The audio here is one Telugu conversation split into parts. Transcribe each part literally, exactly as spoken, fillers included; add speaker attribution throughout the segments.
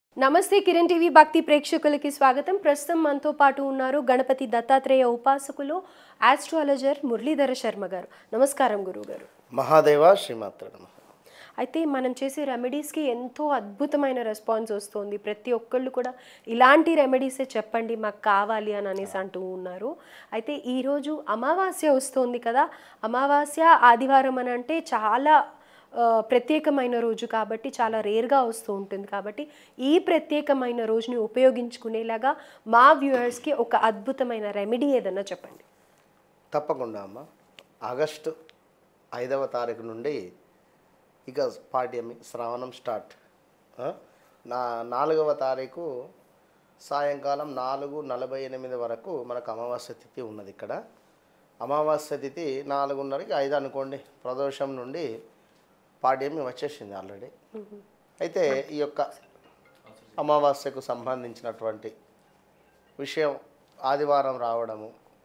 Speaker 1: నమస్తే కిరణ్ టీవీ భక్తి ప్రేక్షకులకి స్వాగతం. ప్రస్తుతం మనతో పాటు ఉన్నారు గణపతి దత్తాత్రేయ ఉపాసకులు ఆస్ట్రాలజర్ మురళీధర శర్మ గారు. నమస్కారం గురువు గారు.
Speaker 2: మహాదేవ శ్రీమాత్ర నమః.
Speaker 1: అయితే మనం చేసే రెమెడీస్కి ఎంతో అద్భుతమైన రెస్పాన్స్ వస్తుంది. ప్రతి ఒక్కళ్ళు కూడా ఇలాంటి రెమెడీసే చెప్పండి మాకు కావాలి అని అనేసి అంటూ ఉన్నారు. అయితే ఈరోజు అమావాస్య వస్తుంది కదా, అమావాస్య ఆదివారం అని అంటే చాలా ప్రత్యేకమైన రోజు కాబట్టి చాలా రేర్గా వస్తూ ఉంటుంది. కాబట్టి ఈ ప్రత్యేకమైన రోజుని ఉపయోగించుకునేలాగా మా వ్యూవర్స్కి ఒక అద్భుతమైన రెమెడీ ఏదన్నా చెప్పండి.
Speaker 2: తప్పకుండా అమ్మ. ఆగస్టు ఐదవ తారీఖు నుండి ఇక పాడ్యమి శ్రావణం స్టార్ట్. నా నాలుగవ తారీఖు సాయంకాలం నాలుగు నలభై ఎనిమిది వరకు మనకు అమావాస్య తిథి ఉన్నది. ఇక్కడ అమావాస్య తిథి నాలుగున్నరకి ఐదు అనుకోండి, ప్రదోషం నుండి పాడ్యమి వచ్చేసింది ఆల్రెడీ. అయితే ఈ యొక్క అమావాస్యకు సంబంధించినటువంటి విషయం ఆదివారం రావడము.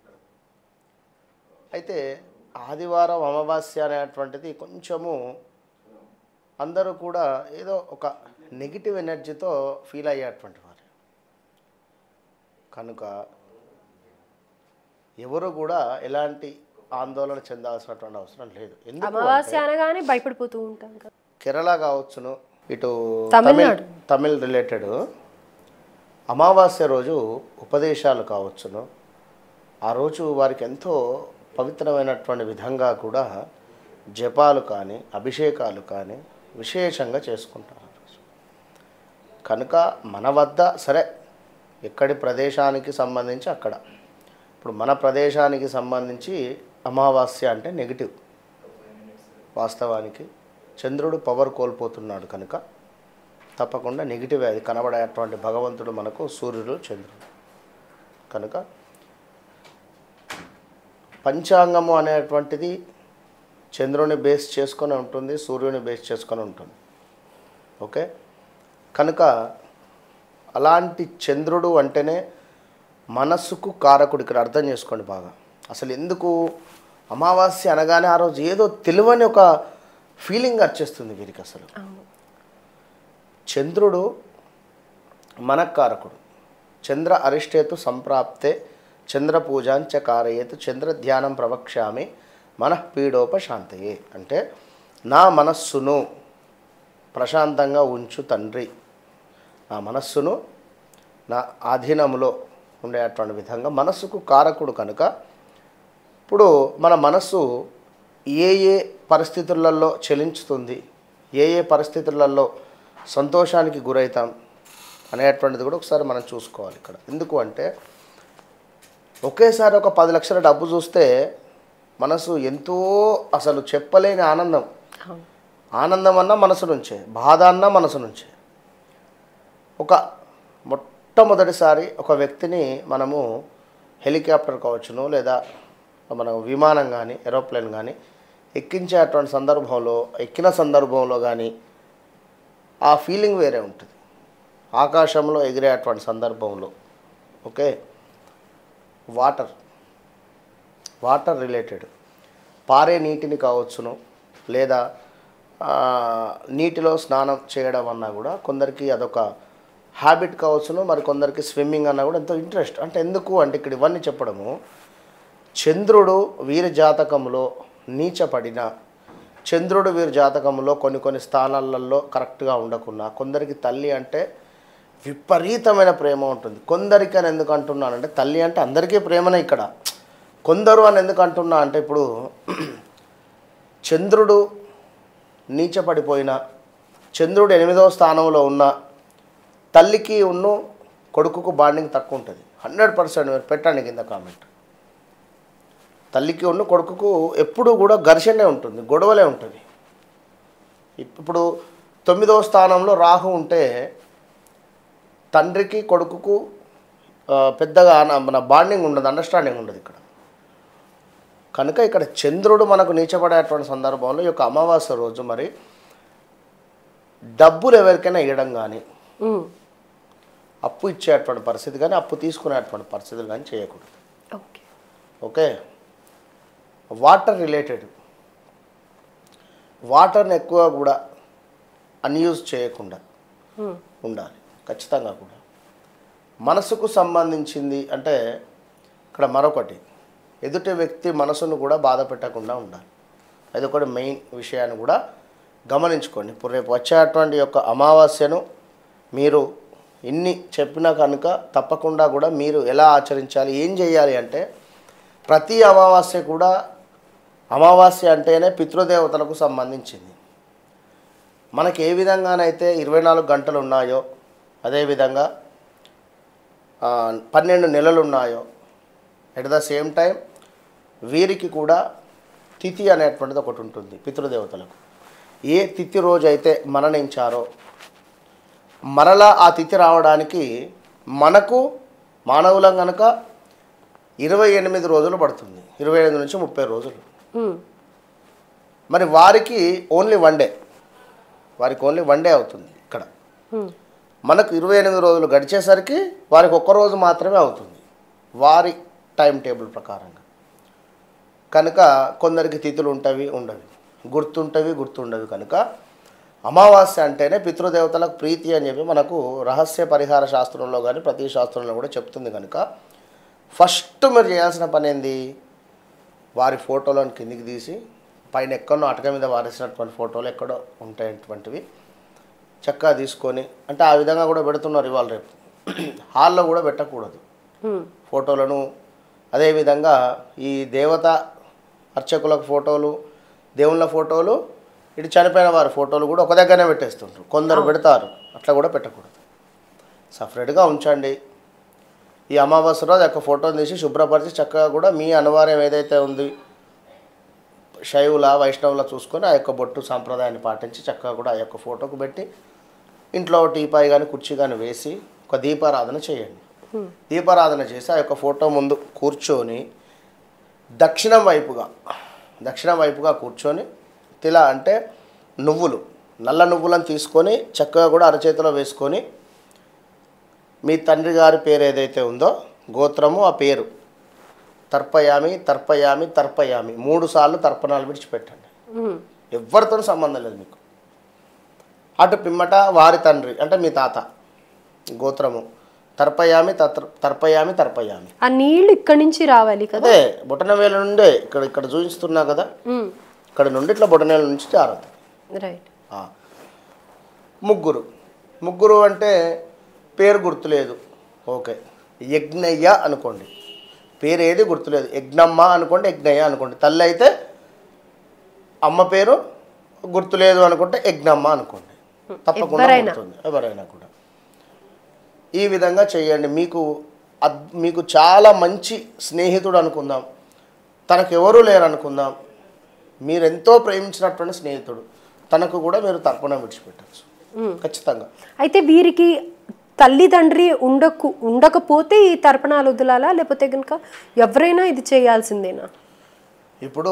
Speaker 2: అయితే ఆదివారం అమావాస్య అనేటువంటిది కొంచెము అందరూ కూడా ఏదో ఒక నెగిటివ్ ఎనర్జీతో ఫీల్ అయ్యేటువంటి వారు. కనుక ఎవరు కూడా ఎలాంటి ఆందోళన చెందాల్సినటువంటి అవసరం లేదు.
Speaker 1: అమావాస్య అనగానే భయపడిపోతూ ఉంటాం.
Speaker 2: కేరళ కావచ్చును, ఇటు తమిళ తమిళ్ రిలేటెడ్ అమావాస్య రోజు ఉపదేశాలు కావచ్చును. ఆ రోజు వారికి ఎంతో పవిత్రమైనటువంటి విధంగా కూడా జపాలు కానీ అభిషేకాలు కానీ విశేషంగా చేసుకుంటారు. కనుక మన వద్ద సరే ఎక్కడి ప్రదేశానికి సంబంధించి అక్కడ, ఇప్పుడు మన ప్రదేశానికి సంబంధించి అమావాస్య అంటే నెగిటివ్. వాస్తవానికి చంద్రుడు పవర్ కోల్పోతున్నాడు కనుక తప్పకుండా నెగిటివ్. అది కనబడేటువంటి భగవంతుడు మనకు సూర్యుడు చంద్రుడు. కనుక పంచాంగము అనేటువంటిది చంద్రుని బేస్ చేసుకొని ఉంటుంది, సూర్యుని బేస్ చేసుకొని ఉంటుంది. ఓకే, కనుక అలాంటి చంద్రుడు అంటేనే మనస్సుకు కారకుడు. ఇక్కడ అర్థం చేసుకోండి బాగా. అసలు ఎందుకు అమావాస్య అనగానే ఆ రోజు ఏదో తెలియని ఒక ఫీలింగ్ వచ్చేస్తుంది వీరికి. అసలు చంద్రుడు మనకారకుడు. చంద్ర అరిష్టేతు సంప్రాప్తే చంద్ర పూజాంచ కారయేతు చంద్ర ధ్యానం ప్రవక్ష్యామి మనఃపీడోపశాంతయే. అంటే నా మనస్సును ప్రశాంతంగా ఉంచు తండ్రి, నా మనస్సును నా ఆధీనంలో ఉండేటువంటి విధంగా మనస్సుకు కారకుడు. కనుక ఇప్పుడు మన మనస్సు ఏ ఏ పరిస్థితులలో చలించుతుంది, ఏ ఏ పరిస్థితులలో సంతోషానికి గురవుతాం అనేటువంటిది కూడా ఒకసారి మనం చూసుకోవాలి ఇక్కడ. ఎందుకు అంటే ఒకేసారి ఒక పది లక్షల డబ్బు చూస్తే మనసు ఎంతో అసలు చెప్పలేని ఆనందం. ఆనందం అన్నా మనసు నుంచే, బాధ అన్నా మనసు నుంచే. ఒక మొట్టమొదటిసారి ఒక వ్యక్తిని మనము హెలికాప్టర్ కావచ్చును, లేదా మన విమానం కానీ ఏరోప్లేన్ కానీ ఎక్కించేటువంటి సందర్భంలో, ఎక్కిన సందర్భంలో కానీ ఆ ఫీలింగ్ వేరే ఉంటుంది. ఆకాశంలో ఎగిరేటువంటి సందర్భంలో. ఓకే, వాటర్ వాటర్ రిలేటెడ్ పారే నీటిని కావచ్చును, లేదా నీటిలో స్నానం చేయడం అన్నా కూడా కొందరికి అదొక హ్యాబిట్ కావచ్చును, మరి కొందరికి స్విమ్మింగ్ అన్నా కూడా ఎంతో ఇంట్రెస్ట్. అంటే ఎందుకు అంటే ఇక్కడ ఇవన్నీ చెప్పడము, చంద్రుడు వీరి జాతకంలో నీచపడిన, చంద్రుడు వీరి జాతకంలో కొన్ని కొన్ని స్థానాలలో కరెక్ట్గా ఉండకున్నా, కొందరికి తల్లి అంటే విపరీతమైన ప్రేమ ఉంటుంది. కొందరికి అని ఎందుకు అంటున్నానంటే, తల్లి అంటే అందరికీ ప్రేమనే. ఇక్కడ కొందరు అని ఎందుకు అంటున్నా అంటే, ఇప్పుడు చంద్రుడు నీచపడిపోయిన, చంద్రుడు ఎనిమిదవ స్థానంలో ఉన్న తల్లికి ఉన్ను కొడుకుకు బాండింగ్ తక్కువ ఉంటుంది. హండ్రెడ్ పర్సెంట్ మీరు పెట్టండి కింద కామెంట్. తల్లికి ఉన్న కొడుకుకు ఎప్పుడు కూడా ఘర్షణే ఉంటుంది, గొడవలే ఉంటుంది. ఇప్పుడు తొమ్మిదవ స్థానంలో రాహు ఉంటే తండ్రికి కొడుకుకు పెద్దగా మన బాండింగ్ ఉండదు, అండర్స్టాండింగ్ ఉండదు ఇక్కడ. కనుక ఇక్కడ చంద్రుడు మనకు నీచపడేటువంటి సందర్భంలో ఈ యొక్క అమావాస్య రోజు మరి డబ్బులు ఎవరికైనా ఇవ్వడం కానీ, అప్పు ఇచ్చేటువంటి పరిస్థితి కానీ, అప్పు తీసుకునేటువంటి పరిస్థితులు కానీ చేయకూడదు. ఓకే, వాటర్ రిలేటెడ్ వాటర్ని ఎక్కువ కూడా అన్యూజ్ చేయకుండా ఉండాలి. ఖచ్చితంగా కూడా మనసుకు సంబంధించింది అంటే ఇక్కడ మరొకటి ఎదుటి వ్యక్తి మనసును కూడా బాధ పెట్టకుండా ఉండాలి. అది ఒకటి మెయిన్ విషయాన్ని కూడా గమనించుకోండి. ఇప్పుడు రేపు వచ్చేటువంటి యొక్క అమావాస్యను మీరు ఇన్ని చెప్పినా కనుక తప్పకుండా కూడా మీరు ఎలా ఆచరించాలి, ఏం చేయాలి అంటే ప్రతి అమావాస్య కూడా అమావాస్య అంటేనే పితృదేవతలకు సంబంధించింది. మనకి ఏ విధంగానైతే ఇరవై నాలుగు గంటలు ఉన్నాయో అదేవిధంగా పన్నెండు నెలలు ఉన్నాయో ఎట్ ద సేమ్ టైం వీరికి కూడా తిథి అనేటువంటిది ఒకటి ఉంటుంది. పితృదేవతలకు ఏ తిథి రోజు అయితే మరణించారో మరలా ఆ తిథి రావడానికి మనకు మానవులం కనుక ఇరవై ఎనిమిది రోజులు పడుతుంది, ఇరవై ఐదు నుంచి ముప్పై రోజులు. మరి వారికి ఓన్లీ వన్ డే, వారికి ఓన్లీ వన్ డే అవుతుంది. ఇక్కడ మనకు ఇరవై ఎనిమిది రోజులు గడిచేసరికి వారికి ఒక్క రోజు మాత్రమే అవుతుంది వారి టైం టేబుల్ ప్రకారంగా. కనుక కొందరికి తిథులు ఉంటవి ఉండవి, గుర్తుంటవి గుర్తుండవి. కనుక అమావాస్య అంటేనే పితృదేవతలకు ప్రీతి అని చెప్పి మనకు రహస్య పరిహార శాస్త్రంలో కానీ ప్రతి శాస్త్రంలో కూడా చెప్తుంది. కనుక ఫస్ట్ మీరు చేయాల్సిన పని ఏంది, వారి ఫోటోలను కిందికి తీసి పైన ఎక్కడో అటక మీద వారేసినటువంటి ఫోటోలు ఎక్కడో ఉంటాయటువంటివి చక్కగా తీసుకొని, అంటే ఆ విధంగా కూడా పెడుతున్నారు ఇవాళ రేపు. హాల్లో కూడా పెట్టకూడదు ఫోటోలను. అదేవిధంగా ఈ దేవత అర్చకులకు ఫోటోలు, దేవుళ్ళ ఫోటోలు, ఇటు చనిపోయిన వారి ఫోటోలు కూడా ఒక దగ్గరనే పెట్టేస్తుంటారు. కొందరు పెడతారు, అట్లా కూడా పెట్టకూడదు. సపరేట్గా ఉంచండి. ఈ అమావాస్య రోజు యొక్క ఫోటోని తీసి శుభ్రపరిచి చక్కగా కూడా మీ అనివార్యం ఏదైతే ఉంది శైవుల వైష్ణవుల చూసుకొని ఆ యొక్క బొట్టు సాంప్రదాయాన్ని పాటించి చక్కగా కూడా ఆ యొక్క ఫోటోకు పెట్టి ఇంట్లో టీపాయి కానీ కుర్చీ కానీ వేసి ఒక దీపారాధన చేయండి. దీపారాధన చేసి ఆ యొక్క ఫోటో ముందు కూర్చొని దక్షిణం వైపుగా దక్షిణం వైపుగా కూర్చొని తిల అంటే నువ్వులు, నల్ల నువ్వులను తీసుకొని చక్కగా కూడా అరచేతిలో వేసుకొని మీ తండ్రి గారి పేరు ఏదైతే ఉందో గోత్రము ఆ పేరు తర్పయామి తర్పయామి తర్పయామి మూడు సార్లు తర్పణాలు విడిచిపెట్టండి. ఎవరితో సంబంధం లేదు మీకు. అటు పిమ్మట వారి తండ్రి అంటే మీ తాత గోత్రము తర్పయామి తర్పయామి తర్పయామి.
Speaker 1: ఆ నీళ్లు ఇక్కడి నుంచి రావాలి కదా,
Speaker 2: అదే బొటనవేల నుండే ఇక్కడ ఇక్కడ చూపిస్తున్నా కదా, ఇక్కడ నుండి ఇట్లా బొటనవేల నుంచి జారుతుంది.
Speaker 1: రైట్.
Speaker 2: ముగ్గురు ముగ్గురు అంటే పేరు గుర్తులేదు, ఓకే యజ్ఞయ్య అనుకోండి. పేరు ఏది గుర్తులేదు, యజ్ఞమ్మ అనుకోండి, యజ్ఞయ్య అనుకోండి. తల్లి అయితే అమ్మ పేరు గుర్తులేదు అనుకుంటే యజ్ఞమ్మ అనుకోండి, తప్పకుండా గుర్తుంది ఎవరైనా కూడా. ఈ విధంగా చేయండి. మీకు మీకు చాలా మంచి స్నేహితుడు అనుకుందాం, తనకు ఎవరూ లేరు అనుకుందాం, మీరెంతో ప్రేమించినటువంటి స్నేహితుడు, తనకు కూడా మీరు తర్పణం విడిచిపెట్టచ్చు ఖచ్చితంగా.
Speaker 1: అయితే వీరికి తల్లిదండ్రి ఉండకు ఉండకపోతే ఈ తర్పణాలు వదలాలా, లేకపోతే కనుక ఎవరైనా ఇది చేయాల్సిందేనా?
Speaker 2: ఇప్పుడు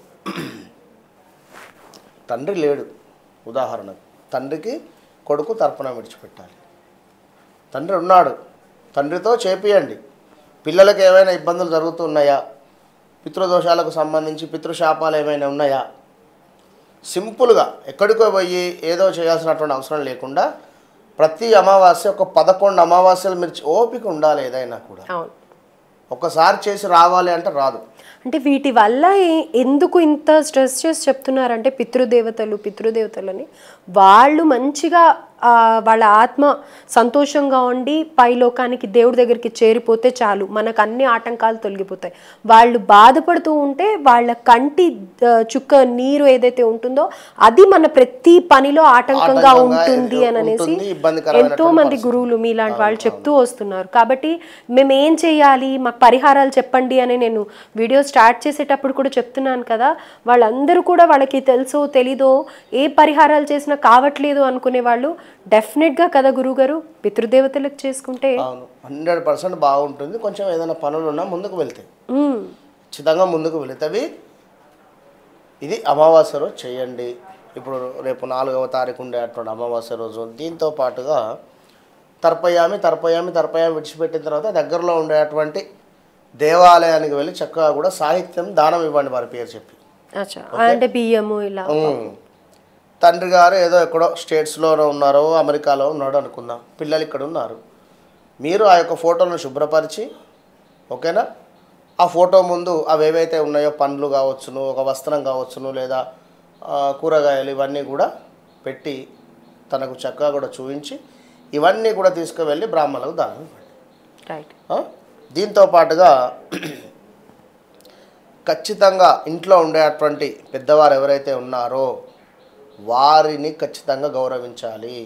Speaker 2: తండ్రి లేడు, ఉదాహరణకు తండ్రికి కొడుకు తర్పణం విడిచిపెట్టాలి. తండ్రి ఉన్నాడు, తండ్రితో చేపియండి. పిల్లలకు ఏమైనా ఇబ్బందులు జరుగుతున్నాయా, పితృదోషాలకు సంబంధించి పితృశాపాలు ఏమైనా ఉన్నాయా, సింపుల్గా ఎక్కడికో పోయి ఏదో చేయాల్సినటువంటి అవసరం లేకుండా ప్రతి అమావాస్య ఒక పదకొండు అమావాస్యలు మీరు ఓపిక ఉండాలి. ఏదైనా కూడా ఒకసారి చేసి రావాలి అంటే రాదు.
Speaker 1: అంటే వీటి వల్ల ఎందుకు ఇంత స్ట్రెస్ చేసి చెప్తున్నారంటే పితృదేవతలు పితృదేవతలని వాళ్ళు మంచిగా వాళ్ళ ఆత్మ సంతోషంగా ఉండి పైలోకానికి దేవుడి దగ్గరికి చేరిపోతే చాలు, మనకు అన్ని ఆటంకాలు తొలగిపోతాయి. వాళ్ళు బాధపడుతూ ఉంటే వాళ్ళ కంటి చుక్క నీరు ఏదైతే ఉంటుందో అది మన ప్రతి పనిలో ఆటంకంగా ఉంటుంది అని అనేసి ఎంతో మంది గురువులు మీలాంటి వాళ్ళు చెప్తూ వస్తున్నారు. కాబట్టి మేము ఏం చేయాలి, మాకు పరిహారాలు చెప్పండి అని నేను వీడియో స్టార్ట్ చేసేటప్పుడు కూడా చెప్తున్నాను కదా. వాళ్ళందరూ కూడా వాళ్ళకి తెలుసో తెలీదో ఏ పరిహారాలు చేసినా కావట్లేదు అనుకునే వాళ్ళు డెఫినెట్గా కదా గురువుగారు పితృదేవతలకు చేసుకుంటే
Speaker 2: హండ్రెడ్ పర్సెంట్ బాగుంటుంది. కొంచెం ఏదైనా పనులు ఉన్నా ముందుకు వెళ్తాయి, ఖచ్చితంగా ముందుకు వెళుతుంది. ఇది అమావాస్య రోజు చేయండి. ఇప్పుడు రేపు నాలుగవ తారీఖు ఉండేటువంటి అమావాస్య రోజు దీంతో పాటుగా తర్పయామి తర్పయామి తర్పయామి విడిచిపెట్టిన తర్వాత దగ్గరలో ఉండేటువంటి దేవాలయానికి వెళ్ళి చక్కగా కూడా సాహిత్యం దానం ఇవ్వండి వారి పేరు చెప్పి,
Speaker 1: అంటే బియ్యము ఇలా.
Speaker 2: తండ్రి గారు ఏదో ఎక్కడో స్టేట్స్లోనే ఉన్నారో అమెరికాలో ఉన్నాడో అనుకుందాం, పిల్లలు ఇక్కడ ఉన్నారు. మీరు ఆ యొక్క ఫోటోలను శుభ్రపరిచి, ఓకేనా, ఆ ఫోటో ముందు అవి ఏవైతే ఉన్నాయో పండ్లు కావచ్చును, ఒక వస్త్రం కావచ్చును, లేదా కూరగాయలు ఇవన్నీ కూడా పెట్టి తనకు చక్కగా కూడా చూపించి ఇవన్నీ కూడా తీసుకువెళ్ళి బ్రాహ్మణులకు దానం ఇవ్వండి.
Speaker 1: రైట్.
Speaker 2: దీంతో పాటుగా ఖచ్చితంగా ఇంట్లో ఉండేటువంటి పెద్దవారు ఎవరైతే ఉన్నారో వారిని ఖచ్చితంగా గౌరవించాలి.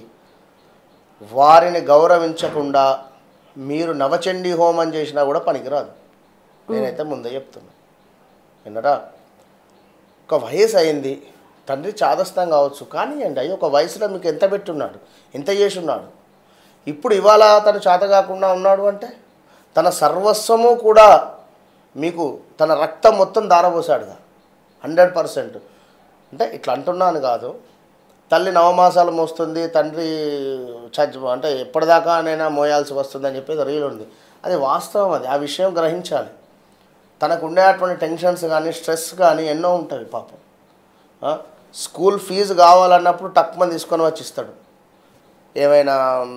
Speaker 2: వారిని గౌరవించకుండా మీరు నవచండీ హోమం చేసినా కూడా పనికిరాదు. నేనైతే ముందే చెప్తున్నా, విన్నరా. ఒక వయసు అయింది, తండ్రి చాదస్తం కావచ్చు, కానీ అండి అయ్యి ఒక వయసులో మీకు ఎంత పెట్టున్నాడు, ఎంత చేసి ఉన్నాడు. ఇప్పుడు ఇవాళ తను చేత కాకుండా ఉన్నాడు అంటే తన సర్వస్వము కూడా మీకు తన రక్తం మొత్తం దారపోసాడుగా హండ్రెడ్ పర్సెంట్. అంటే ఇట్లా అంటున్నాను కాదు, తల్లి నవమాసాలు మోస్తుంది, తండ్రి చ అంటే ఎప్పటిదాకానైనా మోయాల్సి వస్తుందని చెప్పేది రీల్ ఉంది. అది వాస్తవం, అది ఆ విషయం గ్రహించాలి. తనకు ఉండేటువంటి టెన్షన్స్ కానీ స్ట్రెస్ కానీ ఎన్నో ఉంటుంది పాపం. స్కూల్ ఫీజు కావాలన్నప్పుడు టక్మని తీసుకొని వచ్చి ఇస్తాడు. ఏమైనా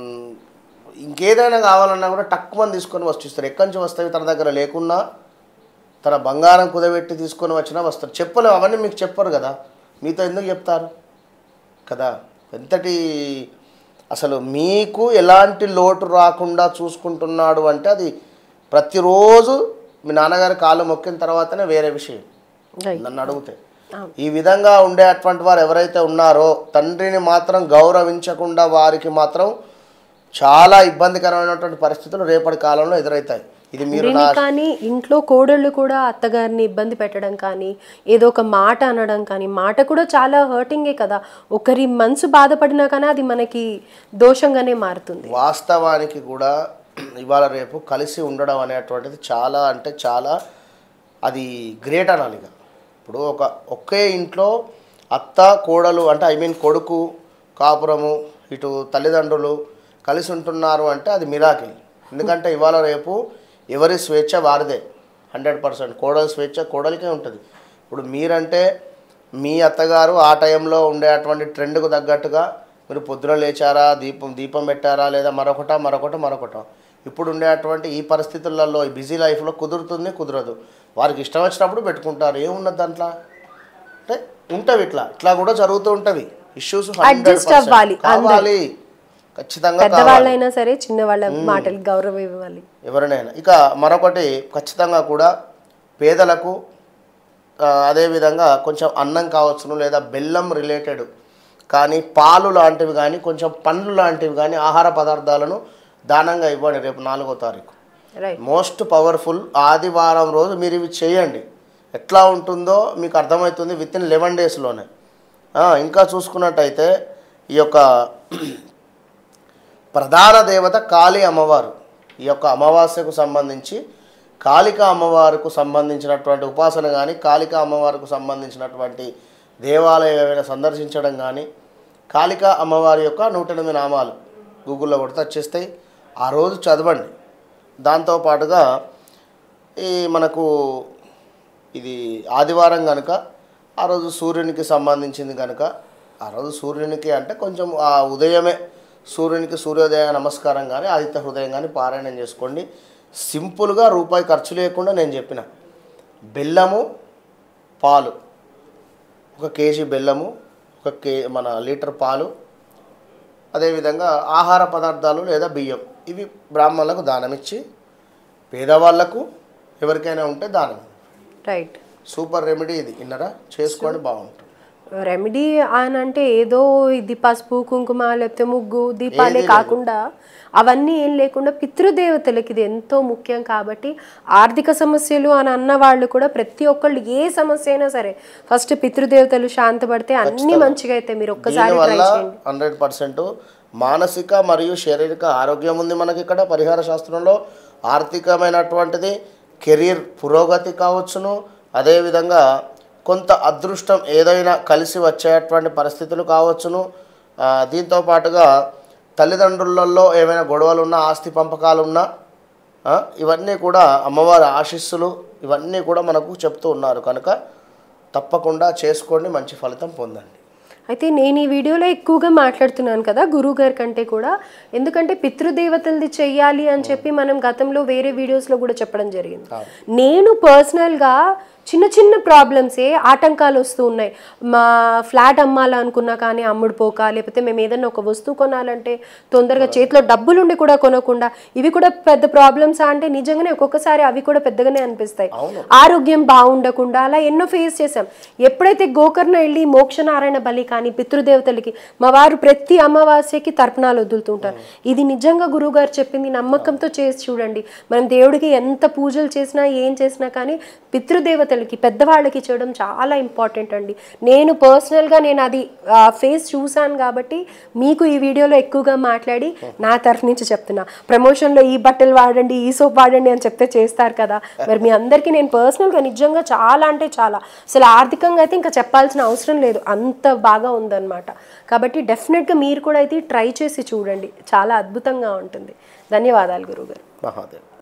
Speaker 2: ఇంకేదైనా కావాలన్నా కూడా టక్మని తీసుకొని వచ్చి ఇస్తాడు. ఎక్కడి నుంచి వస్తాయి తన దగ్గర లేకున్నా, తన బంగారం కుదబెట్టి తీసుకొని వచ్చినా వస్తారు. చెప్పలేము, అవన్నీ మీకు చెప్పరు కదా, మీతో ఎందుకు చెప్తారు కదా. ఎంతటి అసలు మీకు ఎలాంటి లోటు రాకుండా చూసుకుంటున్నాడు అంటే అది ప్రతిరోజు మీ నాన్నగారి కాళ్ళు మొక్కిన తర్వాతనే వేరే విషయం. నన్ను అడిగితే ఈ విధంగా ఉండేటువంటి వారు ఎవరైతే ఉన్నారో తండ్రిని మాత్రం గౌరవించకుండా వారికి మాత్రం చాలా ఇబ్బందికరమైనటువంటి పరిస్థితులు రేపటి కాలంలో ఎదురవుతాయి. ఇది మీరు
Speaker 1: కానీ ఇంట్లో కోడళ్ళు కూడా అత్తగారిని ఇబ్బంది పెట్టడం కానీ ఏదో ఒక మాట అనడం కానీ, మాట కూడా చాలా హర్టింగే కదా. ఒకరి మనసు బాధపడినా కానీ అది మనకి దోషంగానే మారుతుంది.
Speaker 2: వాస్తవానికి కూడా ఇవాళ రేపు కలిసి ఉండడం అనేటువంటిది చాలా అంటే చాలా అది గ్రేట్ అనాలి. ఇప్పుడు ఒక ఒకే ఇంట్లో అత్త కోడలు అంటే ఐ మీన్ కొడుకు కాపురము ఇటు తల్లిదండ్రులు కలిసి ఉంటున్నారు అంటే అది మిరాకిల్. ఎందుకంటే ఇవాళ రేపు ఎవరి స్వేచ్ఛ వారిదే హండ్రెడ్ పర్సెంట్. కోడలి స్వేచ్ఛ కోడలికే ఉంటుంది. ఇప్పుడు మీరంటే మీ అత్తగారు ఆ టైంలో ఉండేటువంటి ట్రెండ్కు తగ్గట్టుగా మీరు పొద్దున లేచారా, దీపం దీపం పెట్టారా, లేదా మరొకట మరొకట మరొకట. ఇప్పుడు ఉండేటువంటి ఈ పరిస్థితులలో ఈ బిజీ లైఫ్లో కుదురుతుంది కుదరదు. వారికి ఇష్టం వచ్చినప్పుడు పెట్టుకుంటారు, ఏమున్నది దాంట్లో అంటే ఉంటవి. ఇట్లా ఇట్లా కూడా జరుగుతూ ఉంటవి ఇష్యూస్.
Speaker 1: అడ్జస్ట్ అవ్వాలి,
Speaker 2: కావాలి ఖచ్చితంగా.
Speaker 1: పెద్దవాళ్ళైనా సరే చిన్నవాళ్ళ మాటలకు గౌరవం ఇవ్వాలి
Speaker 2: ఎవరినైనా. ఇక మరొకటి ఖచ్చితంగా కూడా పేదలకు అదేవిధంగా కొంచెం అన్నం కావచ్చును, లేదా బెల్లం రిలేటెడ్ కానీ పాలు లాంటివి కానీ కొంచెం పండ్లు లాంటివి కానీ ఆహార పదార్థాలను దానంగా ఇవ్వండి. రేపు నాలుగో తారీఖు మోస్ట్ పవర్ఫుల్ ఆదివారం రోజు మీరు ఇవి చేయండి. ఎట్లా ఉంటుందో మీకు అర్థమవుతుంది విత్ ఇన్ లెవెన్ డేస్లోనే. ఇంకా చూసుకున్నట్టయితే ఈ యొక్క ప్రధాన దేవత కాళీ అమ్మవారు, ఈ యొక్క అమావాస్యకు సంబంధించి కాళికా అమ్మవారికి సంబంధించినటువంటి ఉపాసన కానీ, కాళికా అమ్మవారికి సంబంధించినటువంటి దేవాలయం ఏమైనా సందర్శించడం కానీ, కాళికా అమ్మవారి యొక్క నూట ఎనిమిది నామాలు గూగుల్లో కొడితే వచ్చేస్తాయి. ఆ రోజు చదవండి. దాంతోపాటుగా ఈ మనకు ఇది ఆదివారం కనుక ఆ రోజు సూర్యునికి సంబంధించింది కనుక ఆ రోజు సూర్యునికి అంటే కొంచెం ఆ ఉదయమే సూర్యునికి సూర్యోదయ నమస్కారం కానీ ఆదిత్య హృదయం కానీ పారాయణం చేసుకోండి. సింపుల్గా రూపాయి ఖర్చు లేకుండా నేను చెప్పిన బెల్లము పాలు, ఒక కేజీ బెల్లము, ఒక కే మన లీటర్ పాలు, అదేవిధంగా ఆహార పదార్థాలు లేదా బియ్యం, ఇవి బ్రాహ్మణులకు దానం ఇచ్చి పేదవాళ్లకు ఎవరికైనా ఉంటే దానం.
Speaker 1: రైట్.
Speaker 2: సూపర్ రెమెడీ ఇది, విన్నరా, చేసుకోండి, బాగుంటుంది.
Speaker 1: రెమెడీ అని అంటే ఏదో ఇది పసుపు కుంకుమ లేకపోతే ముగ్గు దీపాలే కాకుండా అవన్నీ ఏం లేకుండా పితృదేవతలకి ఇది ఎంతో ముఖ్యం. కాబట్టి ఆర్థిక సమస్యలు అని అన్న వాళ్ళు కూడా ప్రతి ఒక్కళ్ళు ఏ సమస్య అయినా సరే ఫస్ట్ పితృదేవతలు శాంతపడితే అన్ని మంచిగా అయితే మీరు ఒక్కసారి ట్రై చేయండి.
Speaker 2: హండ్రెడ్ పర్సెంట్ మానసిక మరియు శారీరక ఆరోగ్యం ఉంది మనకి ఇక్కడ పరిహార శాస్త్రంలో. ఆర్థికమైనటువంటిది కెరీర్ పురోగతి కావచ్చును, అదేవిధంగా కొంత అదృష్టం ఏదైనా కలిసి వచ్చేటువంటి పరిస్థితులు కావచ్చును. దీంతో పాటుగా తల్లిదండ్రులలో ఏమైనా గొడవలు ఉన్నా, ఆస్తి పంపకాలు ఉన్నా, ఇవన్నీ కూడా అమ్మవారి ఆశీస్సులు ఇవన్నీ కూడా మనకు చెప్తూ ఉన్నారు కనుక తప్పకుండా చేసుకోండి, మంచి ఫలితం పొందండి.
Speaker 1: అయితే నేను ఈ వీడియోలో ఎక్కువగా మాట్లాడుతున్నాను కదా గురువు గారి కంటే కూడా, ఎందుకంటే పితృదేవతలది చెయ్యాలి అని చెప్పి మనం గతంలో వేరే వీడియోస్లో కూడా చెప్పడం జరిగింది. నేను పర్సనల్గా చిన్న చిన్న ప్రాబ్లమ్సే ఆటంకాలు వస్తూ ఉన్నాయి. మా ఫ్లాట్ అమ్మాలనుకున్నా కానీ అమ్ముడు పోక, లేకపోతే మేము ఏదైనా ఒక వస్తువు కొనాలంటే తొందరగా చేతిలో డబ్బులుండి కూడా కొనకుండా, ఇవి కూడా పెద్ద ప్రాబ్లమ్స్ అంటే నిజంగానే ఒక్కొక్కసారి అవి కూడా పెద్దగానే అనిపిస్తాయి. ఆరోగ్యం బాగుండకుండా అలా ఎన్నో ఫేస్ చేసాం. ఎప్పుడైతే గోకర్ణ వెళ్ళి మోక్షనారాయణ బలి కానీ పితృదేవతలకి మా వారు ప్రతి అమావాస్యకి తర్పణాలు వదులుతుంటారు. ఇది నిజంగా గురువు గారు చెప్పింది నమ్మకంతో చేసి చూడండి. మనం దేవుడికి ఎంత పూజలు చేసినా ఏం చేసినా కానీ పితృదేవత పెద్దవాళ్ళకి చేయడం చాలా ఇంపార్టెంట్ అండి. నేను పర్సనల్గా నేను అది ఫేస్ చూసాను కాబట్టి మీకు ఈ వీడియోలో ఎక్కువగా మాట్లాడి నా తరఫు నుంచి చెప్తున్నా. ప్రమోషన్లో ఈ బట్టలు వాడండి, ఈ సోప్ వాడండి అని చెప్తే చేస్తారు కదా, మరి మీ అందరికీ నేను పర్సనల్గా నిజంగా చాలా అంటే చాలా, అసలు ఆర్థికంగా అయితే ఇంకా చెప్పాల్సిన అవసరం లేదు, అంత బాగా ఉందన్నమాట. కాబట్టి డెఫినెట్గా మీరు కూడా అయితే ట్రై చేసి చూడండి, చాలా అద్భుతంగా ఉంటుంది. ధన్యవాదాలు గురువుగారు.
Speaker 2: మహాదేవ్.